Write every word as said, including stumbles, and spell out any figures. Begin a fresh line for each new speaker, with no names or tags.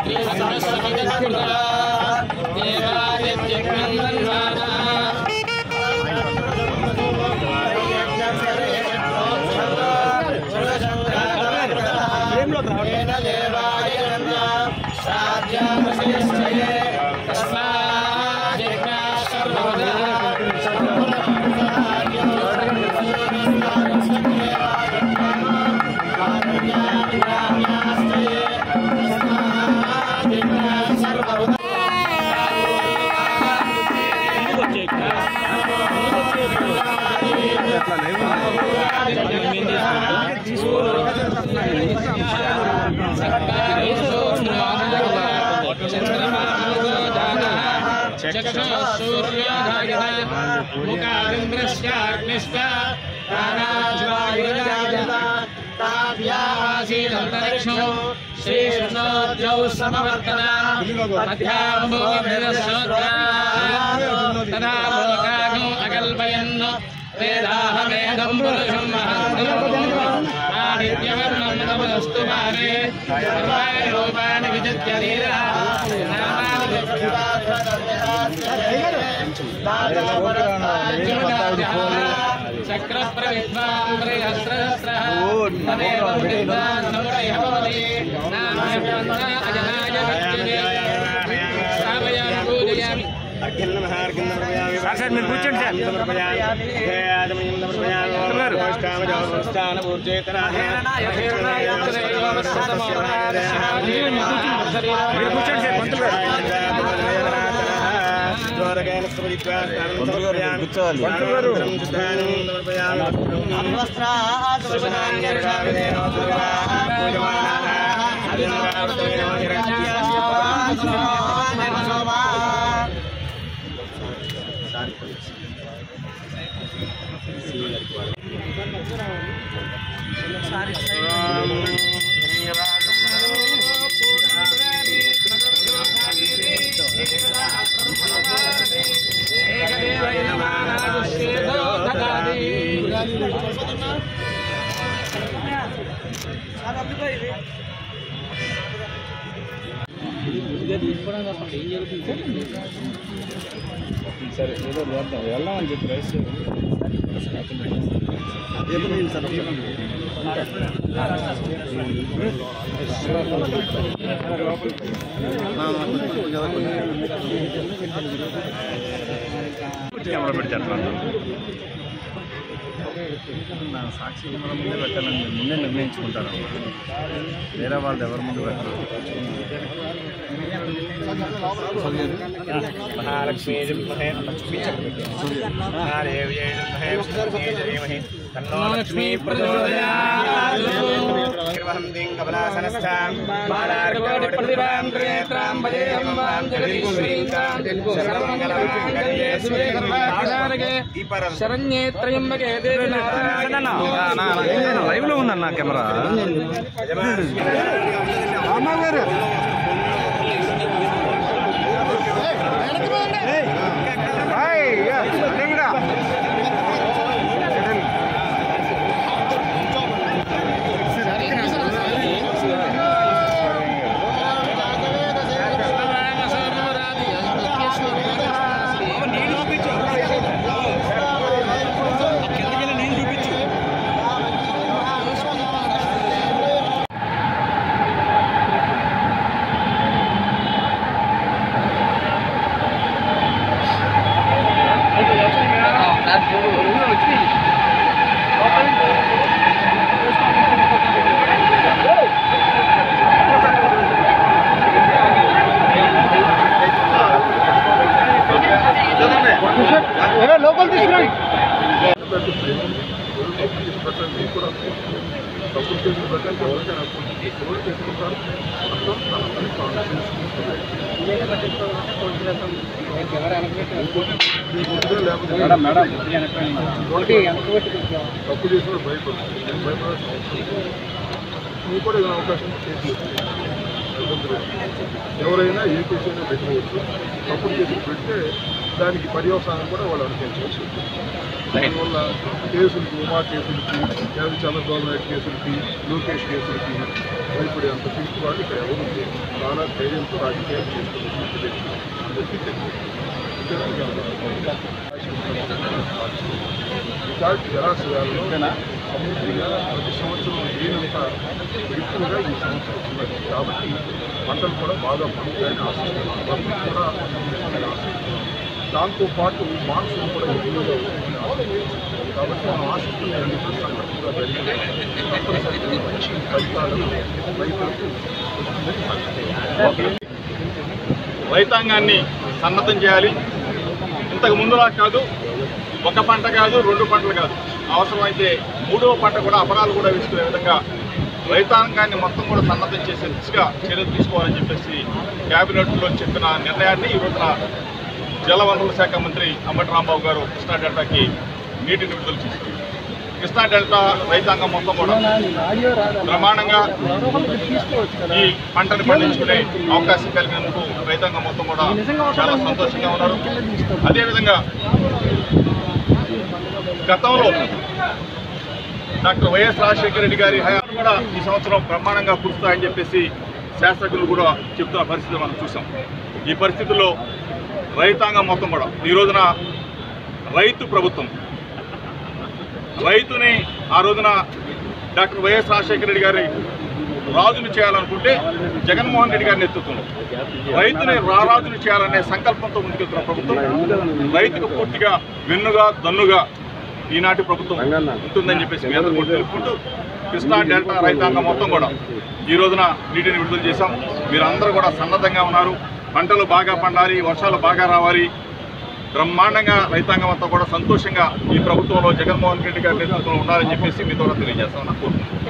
Sir మీరు కూర్చోండి సరే ఏదో చేద్దాం వెళ్దామని చెప్పి రైస్ కెమెరా పెడితే నా సాక్షి కెమెరా ముందే పెట్టాలని ముందే నిర్ణయించుకుంటారు. వేరే వాళ్ళు ఎవరి ముందు పెట్టరు. మహాలక్ష్మీ లక్ష్మీ శరణ్యేత్రయంబకే లైవ్ లో ఉందన్న కెమెరా అమ్మగారు లోకల్ తీసుకురండి.
తప్పు చేసిన భయపడుతుంది భయపడాల్సిన మీకు కూడా ఏదైనా అవకాశం చేసి ఎవరైనా ఏ కేసు అయినా పెట్టుకోవచ్చు. తప్పుడు కేసులు పెడితే దానికి పర్యవసానం కూడా వాళ్ళు అనుభవించవచ్చు. దానివల్ల కేసులకి ఉమా కేసులకి చంద్రబాబు నాయుడు కేసులకి లోకేష్ కేసులకి భయపడే అంత పిలిచి వాళ్ళు ఇక్కడ ఎవరు చాలా ధైర్యంతో రాజకీయాలు చేసుకున్నటువంటి వ్యక్తి అందరికీ తెలియదు. రికార్డు జలాశయాల్లో సమృద్ధిగా ప్రతి సంవత్సరం లేనంత ఎక్కువగా ఈ సంవత్సరం ఉన్నది కాబట్టి పంటలు కూడా బాగా పండుతాయని ఆశిస్తున్నాం. పంటలు కూడా పండుతాయని ఆశిస్తున్నాం. దాంతోపాటు మాన్సూన్ కూడా ఎక్కువగా ఉంటుందని ఆశిస్తున్నాం. కాబట్టి మనం ఆశిస్తున్న ఎన్నికలు సంఘటనగా జరిగితే తప్పనిసరిగా మంచి ఫలితాలను రైతులకు వస్తుందని సంగతి.
రైతాంగాన్ని సన్నద్ధం చేయాలి. ఇంతకు ముందులా కాదు, ఒక పంట కాదు, రెండు పంటలు కాదు, అవసరమైతే మూడవ పంట కూడా అపరాలు కూడా వేసుకునే విధంగా రైతాంగాన్ని మొత్తం కూడా సన్నద్ధం చేసే దిశగా చర్యలు తీసుకోవాలని చెప్పేసి క్యాబినెట్లో చెప్పిన నిర్ణయాన్ని ఈ రోజున జలవనరుల శాఖ మంత్రి అంబటి రాంబాబు గారు కృష్ణా డెల్టాకి నీటిని విడుదల చేశారు. కృష్ణా డెల్టా రైతాంగం మొత్తం కూడా ప్రమాణంగా ఈ పంటను పండించుకునే అవకాశం కలిగినందుకు రైతాంగం మొత్తం కూడా చాలా సంతోషంగా ఉన్నారు. అదేవిధంగా గతంలో డాక్టర్ వైఎస్ రాజశేఖర రెడ్డి గారి హయాలు కూడా ఈ సంవత్సరం బ్రహ్మాండంగా కురుస్తాయని చెప్పేసి శాస్త్రజ్ఞులు కూడా చెప్తున్న పరిస్థితి మనం చూసాం. ఈ పరిస్థితుల్లో రైతాంగం మొత్తం కూడా ఈ రోజున రైతు ప్రభుత్వం రైతుని ఆ రోజున డాక్టర్ వైఎస్ రాజశేఖర రెడ్డి గారి రాజుని చేయాలనుకుంటే జగన్మోహన్ రెడ్డి గారి నేతృత్వంలో రైతుని రారాజుని చేయాలనే సంకల్పంతో ముందుకెళ్తున్న ప్రభుత్వం రైతుకు పూర్తిగా వెన్నుగా దన్నుగా ఈనాటి ప్రభుత్వం ఉంటుందని చెప్పేసి మీ అందరూ కూడా తెలుపుకుంటూ కృష్ణా డెల్టా రైతాంగం మొత్తం కూడా ఈ రోజున నీటిని విడుదల చేశాం. మీరందరూ కూడా సన్నద్ధంగా ఉన్నారు. పంటలు బాగా పండాలి, వర్షాలు బాగా రావాలి, బ్రహ్మాండంగా రైతాంగం అంతా కూడా సంతోషంగా ఈ ప్రభుత్వంలో జగన్మోహన్ రెడ్డి గారి నేతృత్వంలో ఉండాలని చెప్పేసి మీ ద్వారా తెలియజేస్తామని కోరుకుంటున్నాను.